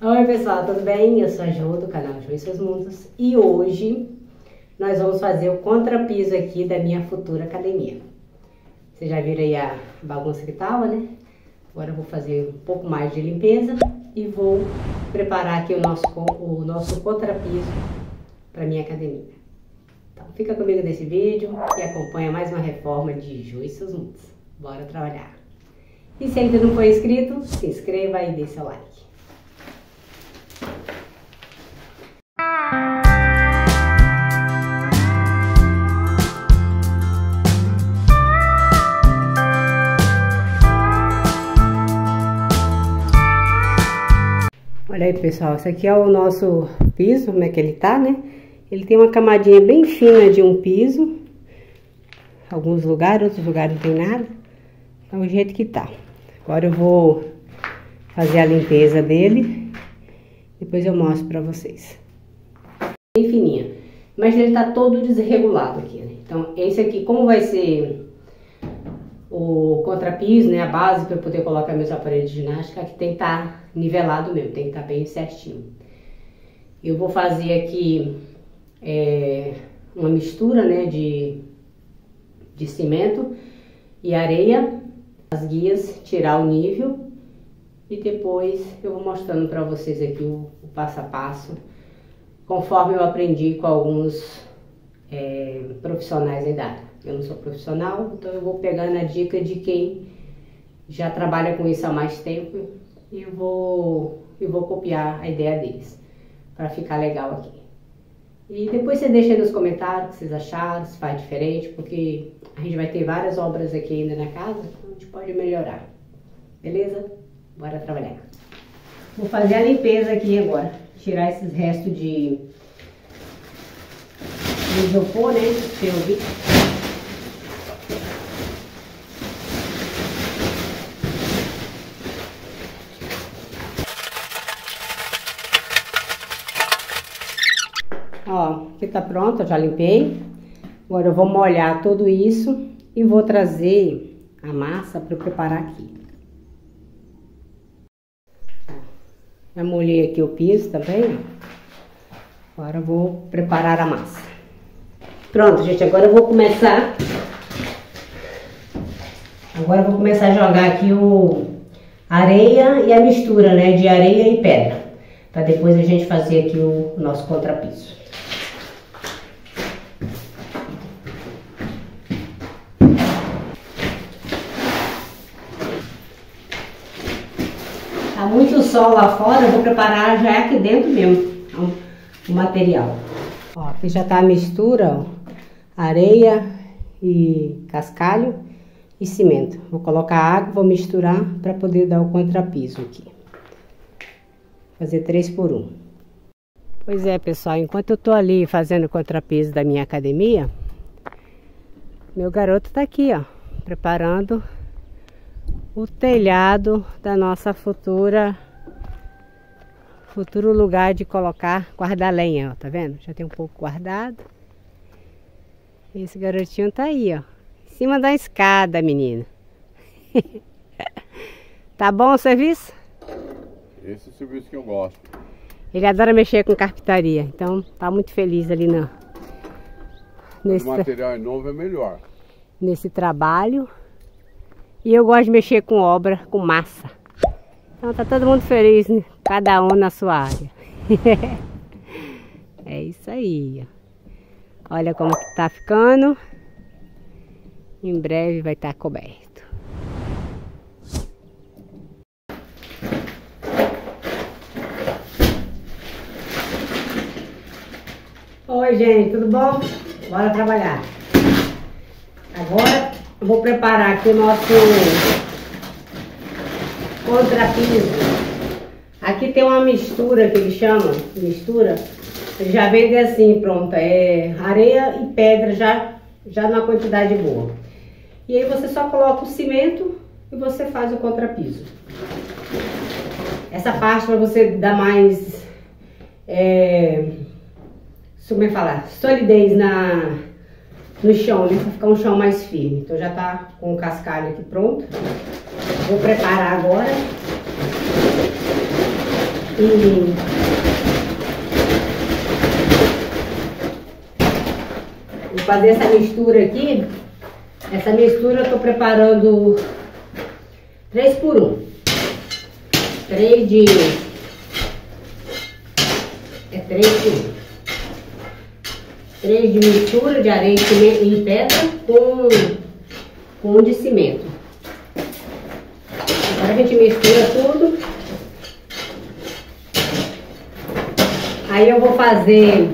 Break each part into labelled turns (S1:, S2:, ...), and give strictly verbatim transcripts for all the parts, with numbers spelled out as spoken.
S1: Oi pessoal, tudo bem? Eu sou a Jo do canal Jo e Seus Mundos e hoje nós vamos fazer o contrapiso aqui da minha futura academia. Vocês já viram aí a bagunça que tava, né? Agora eu vou fazer um pouco mais de limpeza e vou preparar aqui o nosso, o nosso contrapiso para minha academia. Então fica comigo nesse vídeo e acompanha mais uma reforma de Jo e Seus Mundos. Bora trabalhar! E se ainda não for inscrito, se inscreva e dê seu like. Olha aí pessoal, esse aqui é o nosso piso, como é que ele tá, né? Ele tem uma camadinha bem fina de um piso. Alguns lugares, outros lugares não tem nada. É o jeito que tá. Agora eu vou fazer a limpeza dele. Depois eu mostro pra vocês. Bem fininha. Mas ele tá todo desregulado aqui, né? Então esse aqui, como vai ser o contrapiso, né? A base para eu poder colocar meus aparelhos de ginástica, que tem que estar nivelado mesmo, tem que estar bem certinho. Eu vou fazer aqui é, uma mistura, né? De, de cimento e areia. As guias, tirar o nível e depois eu vou mostrando para vocês aqui o, o passo a passo, conforme eu aprendi com alguns é, profissionais aí da área. Eu não sou profissional, então eu vou pegando a dica de quem já trabalha com isso há mais tempo e eu vou, eu vou copiar a ideia deles para ficar legal aqui. E depois você deixa aí nos comentários o que vocês acharam, se faz diferente, porque a gente vai ter várias obras aqui ainda na casa, então a gente pode melhorar. Beleza? Bora trabalhar. Vou fazer a limpeza aqui agora. Tirar esses restos de, de isopor, né? Que eu vi. Ó, aqui tá pronto, eu já limpei. Agora eu vou molhar tudo isso e vou trazer a massa para preparar aqui. Já molhei aqui o piso também. Agora eu vou preparar a massa. Pronto, gente, agora eu vou começar. Agora eu vou começar a jogar aqui o areia e a mistura, né, de areia e pedra, para depois a gente fazer aqui o nosso contrapiso. Tá muito sol lá fora, eu vou preparar já aqui dentro mesmo o material. Ó, aqui já tá a mistura, ó, areia e cascalho e cimento. Vou colocar água, vou misturar para poder dar o contrapiso aqui. Fazer três por um. Pois é, pessoal, enquanto eu tô ali fazendo o contrapiso da minha academia, meu garoto tá aqui, ó, preparando o telhado da nossa futura futuro lugar de colocar, guardar lenha, ó, tá vendo? Já tem um pouco guardado. Esse garotinho tá aí, ó, em cima da escada, menina. Tá bom o serviço?
S2: Esse é o serviço que eu gosto.
S1: Ele adora mexer com carpintaria, então tá muito feliz ali no nesse
S2: o material é novo, é melhor.
S1: Nesse trabalho. E eu gosto de mexer com obra, com massa. Então tá todo mundo feliz, né? Cada um na sua área. É isso aí, ó. Olha como que tá ficando. Em breve vai estar coberto. Oi, gente, tudo bom? Bora trabalhar. Agora eu vou preparar aqui o nosso contrapiso. Aqui tem uma mistura que eles chamam, mistura. Ele já vende assim, pronto, é areia e pedra já, já na quantidade boa. E aí você só coloca o cimento e você faz o contrapiso. Essa parte para você dar mais, é, como é que falar, solidez na... no chão, né? Pra ficar um chão mais firme. Então já tá com o cascalho aqui pronto. Vou preparar agora. que vou fazer essa mistura aqui. Essa mistura eu tô preparando três por um. três de... É três por um. três de mistura de areia em pedra com, com um de cimento. Agora a gente mistura tudo. Aí eu vou fazer,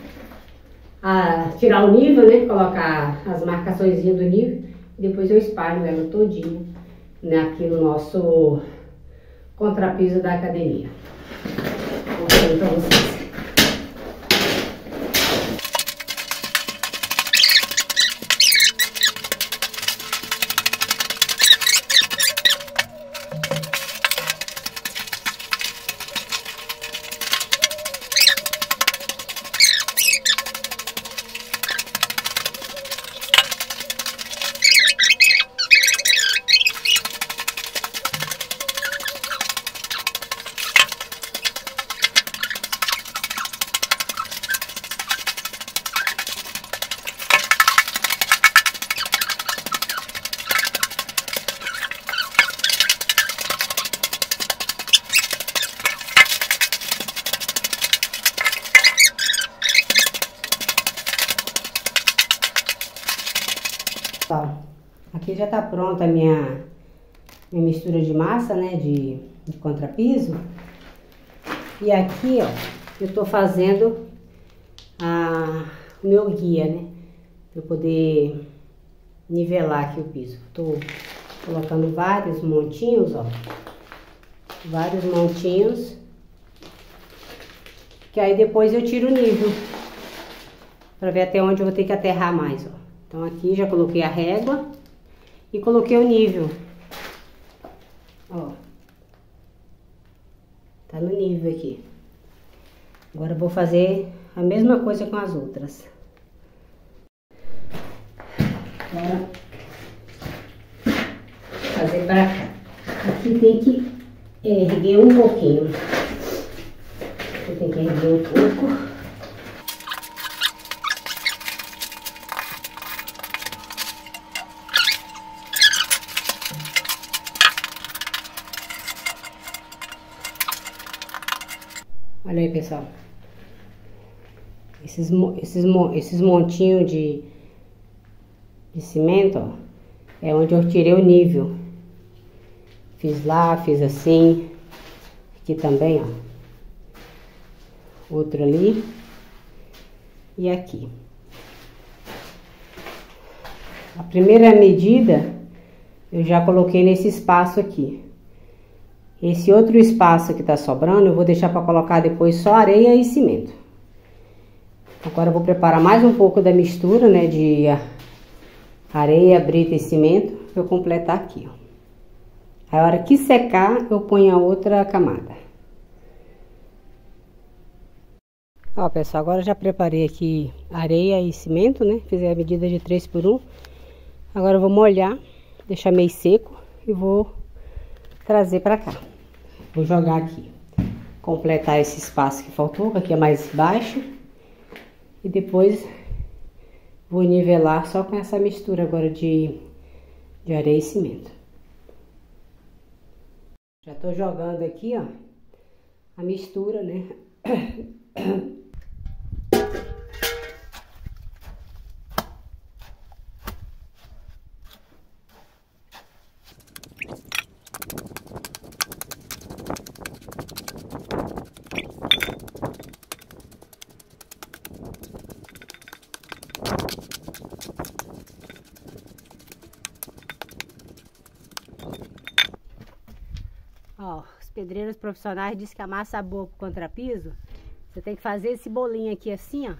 S1: a, tirar o nível, né? Colocar as marcações do nível. Depois eu espalho ela todinha, né, aqui no nosso contrapiso da academia. Vou mostrar pra vocês. Aqui já tá pronta a minha, minha mistura de massa, né, de, de contrapiso. E aqui, ó, eu tô fazendo a, o meu guia, né, pra eu poder nivelar aqui o piso. Tô colocando vários montinhos, ó, vários montinhos, que aí depois eu tiro o nível, pra ver até onde eu vou ter que aterrar mais, ó. Então aqui já coloquei a régua e coloquei o nível, ó, tá no nível aqui. Agora eu vou fazer a mesma coisa com as outras. Agora, fazer pra cá. Aqui tem que erguer um pouquinho. Aqui tem que erguer um pouco. Olha aí, pessoal, esses, esses, esses montinhos de, de cimento, ó, é onde eu tirei o nível. Fiz lá, fiz assim, aqui também, ó, outro ali e aqui. A primeira medida eu já coloquei nesse espaço aqui. Esse outro espaço que tá sobrando, eu vou deixar para colocar depois só areia e cimento. Agora eu vou preparar mais um pouco da mistura, né, de areia, brita e cimento, para eu completar aqui, ó. A hora que secar, eu ponho a outra camada. Ó, pessoal, agora eu já preparei aqui areia e cimento, né, fiz a medida de três por um. Agora eu vou molhar, deixar meio seco e vou trazer pra cá. Vou jogar aqui, completar esse espaço que faltou, que aqui é mais baixo. E depois vou nivelar só com essa mistura agora de, de areia e cimento. Já tô jogando aqui, ó, a mistura, né? Ó, os pedreiros profissionais dizem que a massa boa pro contrapiso, você tem que fazer esse bolinho aqui assim, ó.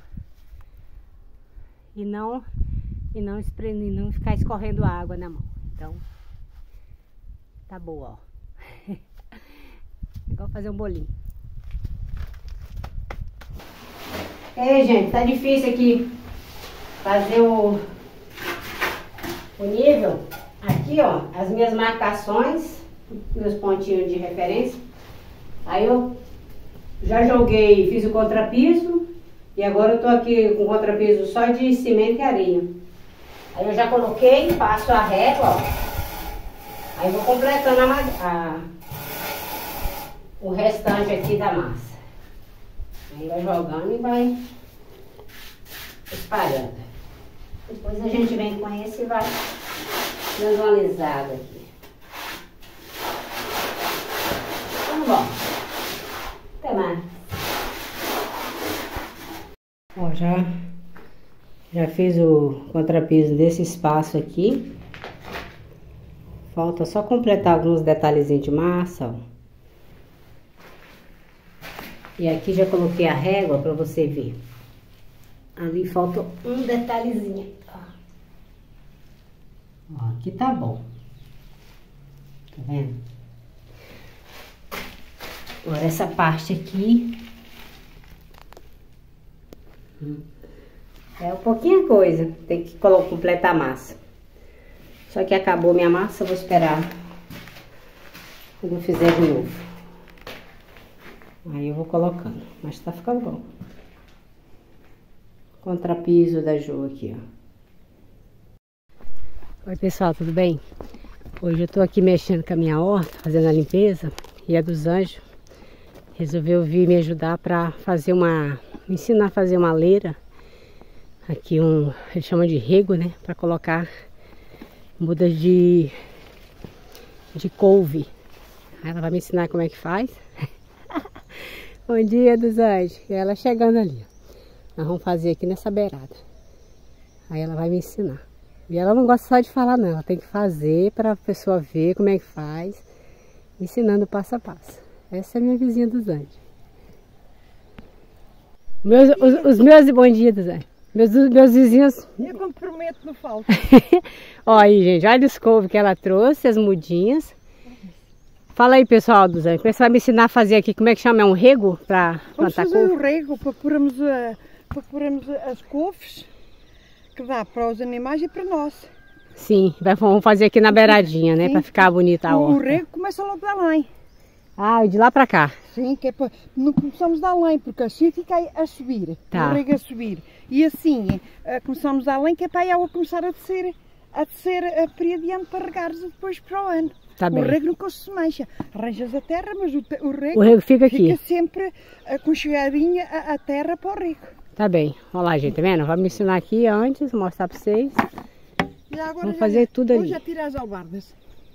S1: E não, e não, espreme, não ficar escorrendo água na mão. Então, tá boa, ó. Igual fazer um bolinho. É, gente, tá difícil aqui fazer o, o nível. Aqui, ó, as minhas marcações, meus pontinhos de referência. Aí eu Já joguei, fiz o contrapiso e agora eu tô aqui com o contrapiso só de cimento e areia. Aí eu já coloquei, passo a régua, ó. Aí vou completando a, a, o restante aqui da massa. Aí vai jogando e vai espalhando. Depois a gente vem com esse e vai dando uma alisada aqui. Então, bom. Até mais. Ó, já, já fiz o contrapiso desse espaço aqui. Falta só completar alguns detalhezinhos de massa, ó. E aqui já coloquei a régua para você ver. Ali falta um detalhezinho. Ó, aqui tá bom. Tá vendo? Agora essa parte aqui é um pouquinho coisa. Tem que colocar, completar a massa. Só que acabou minha massa, eu vou esperar quando eu fizer de novo. Aí eu vou colocando, mas tá ficando bom. Contrapiso da Jo aqui, ó. Oi pessoal, tudo bem? Hoje eu tô aqui mexendo com a minha horta, fazendo a limpeza. E a dos Anjos resolveu vir me ajudar para fazer uma... me ensinar a fazer uma leira. Aqui um... ele chama de rego, né? Para colocar mudas de... de couve. Aí ela vai me ensinar como é que faz. Bom dia, dos Anjos. E ela chegando ali. Nós vamos fazer aqui nessa beirada. Aí ela vai me ensinar. E ela não gosta só de falar não. Ela tem que fazer para a pessoa ver como é que faz. Ensinando passo a passo. Essa é a minha vizinha dos Anjos. Meus, os, os meus bom dia, dos Anjos. Meus, meus vizinhos...
S3: Eu comprometo, não falta.
S1: Ó aí, gente. Olha os couves que ela trouxe, as mudinhas. Fala aí, pessoal dos Anjos. Você vai me ensinar a fazer aqui, como é que chama? É um rego para plantar couve?
S3: Vamos fazer o rego para pormos, a, para pormos as couves, que dá para os animais e para nós.
S1: Sim, vamos fazer aqui na beiradinha, né? Para ficar bonita a horta.
S3: O rego começa logo da além.
S1: Ah, de lá para cá.
S3: Sim, que é para... não começamos da além, porque assim fica a subir.
S1: Tá.
S3: O rego a subir. E assim, começamos da além, que é para a água começar a descer, a descer para adiante para regares depois para o ano.
S1: Tá bem.
S3: O rego nunca se mexe. Arranjas a terra, mas o, o, rego,
S1: o rego fica aqui.
S3: Fica sempre aconchegadinha a, a terra para o rego.
S1: Tá bem. Olha lá, gente, tá vendo? Vamos me ensinar aqui antes, mostrar para vocês.
S3: E agora
S1: vamos
S3: já,
S1: fazer tudo ali.
S3: Vou já tirar as albardas.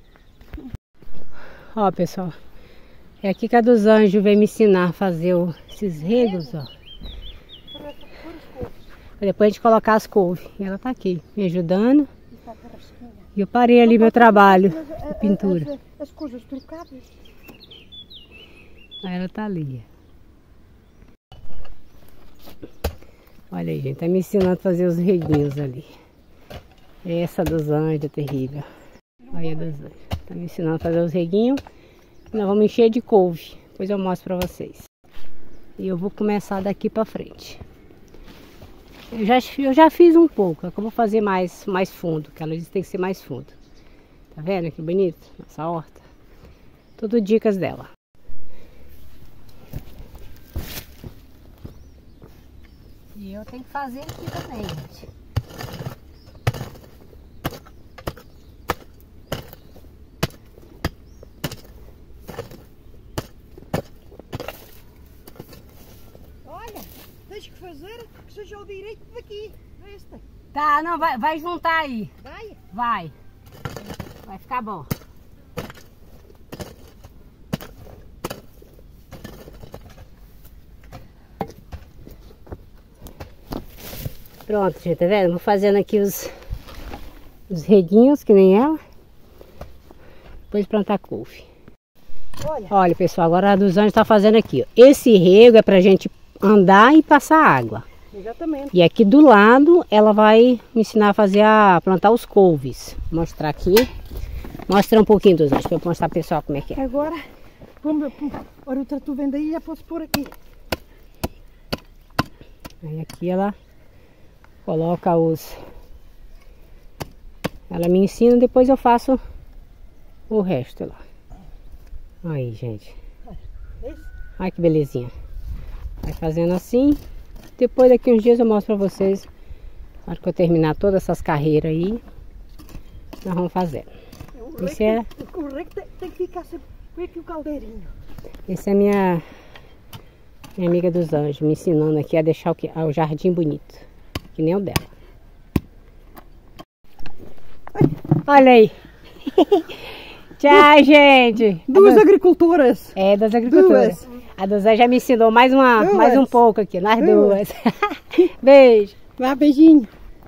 S1: Ó, pessoal. É aqui que a dos Anjos vem me ensinar a fazer o, esses regos, ó. Pra depois a gente colocar as couves. E ela tá aqui, me ajudando. E eu parei ali meu trabalho de pintura.
S3: As, as coisas trocadas.
S1: Aí ela tá ali. Olha aí, gente, tá me ensinando a fazer os reguinhos ali. Essa dos Anjos é terrível. Olha a dos Anjos. Tá me ensinando a fazer os reguinhos. Nós vamos encher de couve. Depois eu mostro pra vocês. E eu vou começar daqui pra frente. Eu já, eu já fiz um pouco. É que eu vou fazer mais, mais fundo. Que ela diz que tem que ser mais fundo. Tá vendo que bonito? Nossa horta. Tudo dicas dela. E eu tenho que fazer aqui também, gente.
S3: Tens que fazer que seja o direito daqui, esta.
S1: Tá, não, vai, vai juntar aí.
S3: Vai?
S1: Vai. Vai ficar bom. Pronto, gente, tá vendo? Vou fazendo aqui os, os reguinhos, que nem ela. Depois plantar couve.
S3: Olha.
S1: Olha, pessoal, agora a dos Anjos tá fazendo aqui, ó. Esse rego é pra gente andar e passar água.
S3: Exatamente.
S1: E aqui do lado ela vai me ensinar a fazer a plantar os couves. Vou mostrar aqui. Mostra um pouquinho dos Anjos para eu mostrar pro pessoal como é que é.
S3: Agora, vamos, olha o trator vendo aí, já posso pôr aqui.
S1: Aí aqui ela coloca os... Ela me ensina, depois eu faço o resto lá. Aí, gente. Olha que belezinha. Vai fazendo assim. Depois daqui uns dias eu mostro pra vocês. Na hora que eu terminar todas essas carreiras aí, nós vamos fazer. Esse é...
S3: O reco tem que ficar sempre aqui o caldeirinho.
S1: Esse é minha, minha amiga dos anjos, me ensinando aqui a deixar o, que, o jardim bonito. Que nem o dela. Olha aí. Tchau, gente.
S3: Duas agricultoras.
S1: É, das agricultoras.
S3: Duas.
S1: A do Zé já me ensinou mais, uma,
S3: Duas.
S1: mais um pouco aqui, nós
S3: Duas.
S1: duas. Beijo.
S3: Vá, beijinho.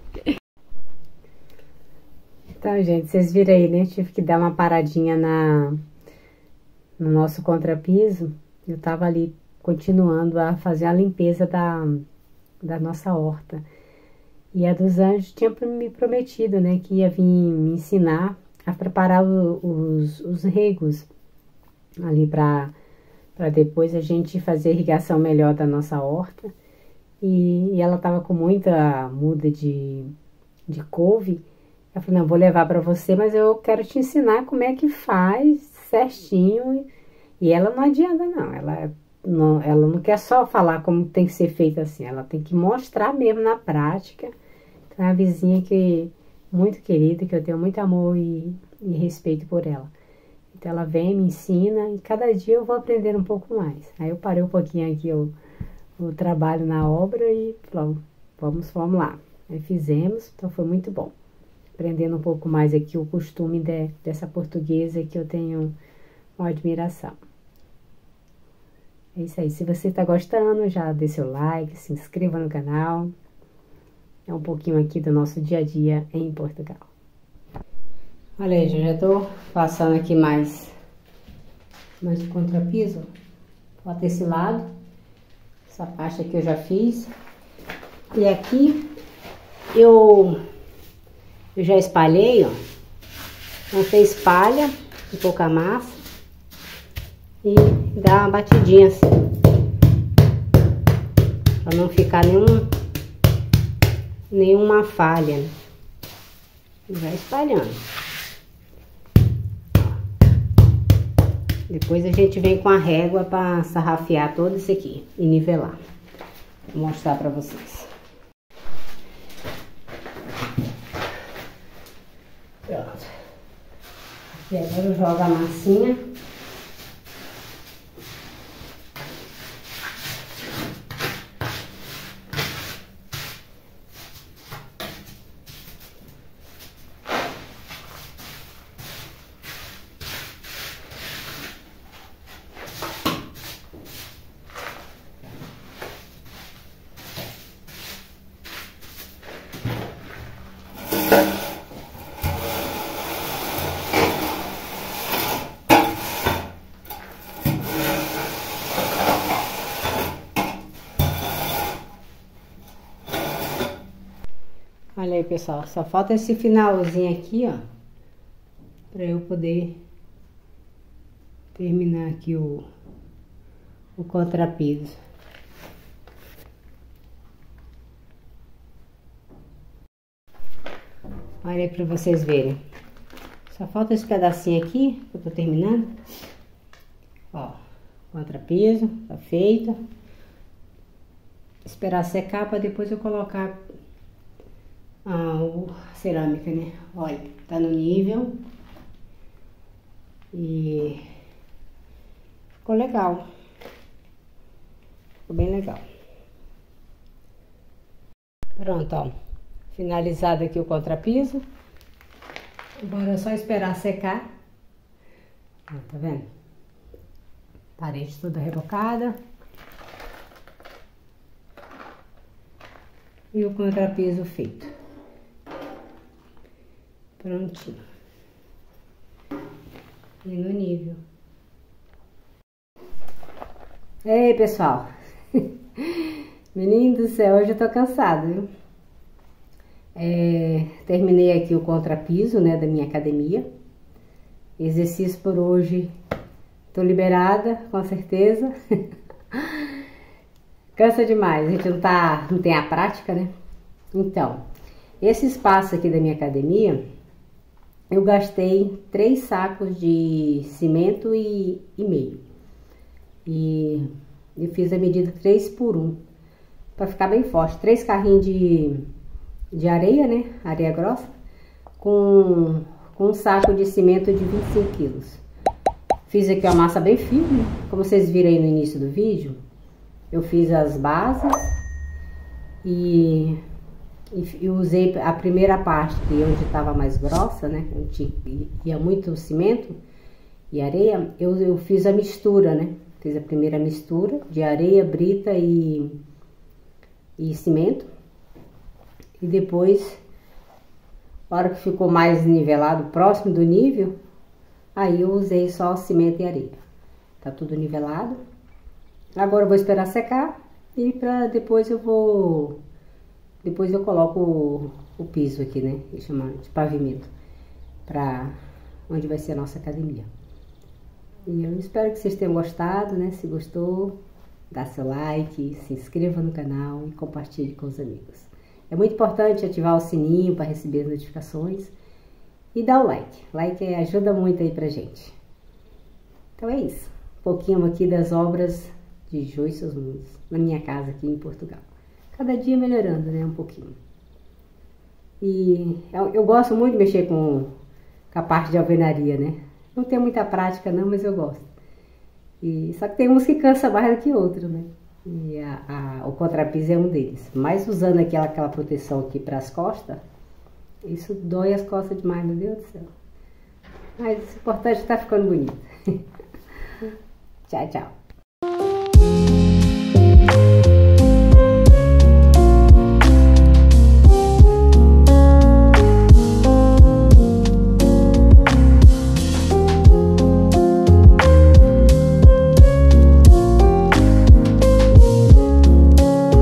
S1: Então, gente, vocês viram aí, né? Tive que dar uma paradinha na, no nosso contrapiso. Eu tava ali continuando a fazer a limpeza da, da nossa horta. E a dos anjos tinha me prometido, né? Que ia vir me ensinar a preparar o, os, os regos ali para para depois a gente fazer a irrigação melhor da nossa horta. E, e ela tava com muita muda de, de couve. Eu falei, não, vou levar para você, mas eu quero te ensinar como é que faz certinho. E ela não adianta, não. Ela não, ela não quer só falar como tem que ser feito assim. Ela tem que mostrar mesmo na prática. Então, é uma vizinha que, muito querida, que eu tenho muito amor e, e respeito por ela. Então, ela vem, me ensina e cada dia eu vou aprendendo um pouco mais. Aí eu parei um pouquinho aqui o, o trabalho na obra e falei, vamos, vamos lá. Aí fizemos, então foi muito bom. Aprendendo um pouco mais aqui o costume de, dessa portuguesa que eu tenho uma admiração. É isso aí. Se você está gostando, já dê seu like, se inscreva no canal. É um pouquinho aqui do nosso dia a dia em Portugal. Olha aí, já estou passando aqui mais, mais o contrapiso. Bota esse lado. Essa parte aqui eu já fiz. E aqui eu... Eu já espalhei, ó. Então você espalha um pouco a massa e dá uma batidinha assim. Pra não ficar nenhum, nenhuma falha. Né? E vai espalhando. Depois a gente vem com a régua pra sarrafiar todo isso aqui e nivelar. Vou mostrar pra vocês. Pronto. E agora eu jogo a massinha. Olha aí, pessoal, só falta esse finalzinho aqui, ó, pra eu poder terminar aqui o, o contrapiso. Olha aí pra vocês verem. Só falta esse pedacinho aqui, que eu tô terminando. Ó, contrapiso, tá feito. Esperar secar pra depois eu colocar Ah, o cerâmica, né? Olha, tá no nível. E ficou legal. Ficou bem legal. Pronto, ó. Finalizado aqui o contrapiso. Agora é só esperar secar. Ó, tá vendo? Parede toda rebocada. E o contrapiso feito. Prontinho. E no nível. Ei, pessoal. Menino do céu, hoje eu tô cansada, viu? É, terminei aqui o contrapiso, né, da minha academia. Exercício por hoje. Tô liberada, com certeza. Cansa demais, a gente não, tá, não tem a prática, né? Então, esse espaço aqui da minha academia... Eu gastei três sacos de cimento e, e meio. E Eu fiz a medida três por um, para ficar bem forte. Três carrinhos de, de areia, né? Areia grossa, com, com um saco de cimento de vinte e cinco quilos. Fiz aqui uma massa bem firme, como vocês viram aí no início do vídeo. Eu fiz as bases e, e, e usei a primeira parte, que onde estava mais grossa, né? Onde ia muito cimento e areia, eu, eu fiz a mistura, né? Fiz a primeira mistura de areia, brita e, e cimento. E depois, na hora que ficou mais nivelado, próximo do nível, aí eu usei só cimento e areia. Tá tudo nivelado. Agora eu vou esperar secar e pra depois eu vou... Depois eu coloco o, o piso aqui, né? Que chama de pavimento. Pra onde vai ser a nossa academia. E eu espero que vocês tenham gostado, né? Se gostou, dá seu like, se inscreva no canal e compartilhe com os amigos. É muito importante ativar o sininho para receber as notificações e dar o like. Like ajuda muito aí pra gente. Então é isso. Um pouquinho aqui das obras de Jô e seus mundos na minha casa aqui em Portugal. Cada dia melhorando, né? Um pouquinho. E eu, eu gosto muito de mexer com, com a parte de alvenaria, né? Não tenho muita prática não, mas eu gosto. E, só que tem uns que cansa mais do que outros, né? E a, a, o contrapiso é um deles. Mas usando aquela, aquela proteção aqui para as costas, isso dói as costas demais, meu Deus do céu. Mas o importante é que tá ficando bonito. Tchau, tchau.